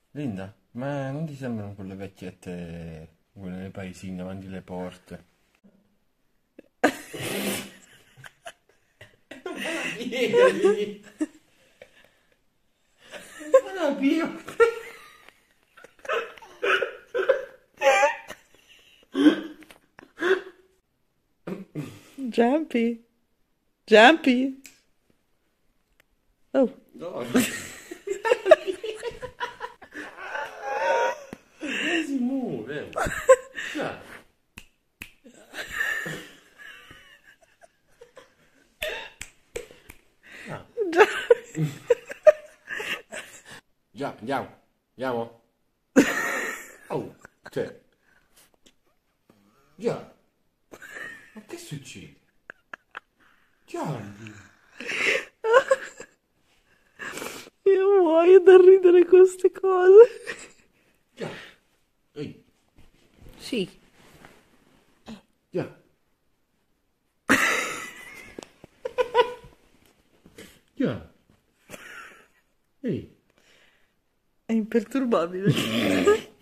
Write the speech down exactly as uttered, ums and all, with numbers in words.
Linda, ma non ti sembrano quelle vecchiette, quelle nei paesini davanti alle porte? Non fa la piega lì! Non fa la piega! Jumpy. Jumpy. Oh, No, non si muove! Già, già, già, andiamo, andiamo. Oh, cioè, già, ma che succede? Già, io muoio da ridere con queste cose. già, ehi, Sì. già, già, ehi. È imperturbabile.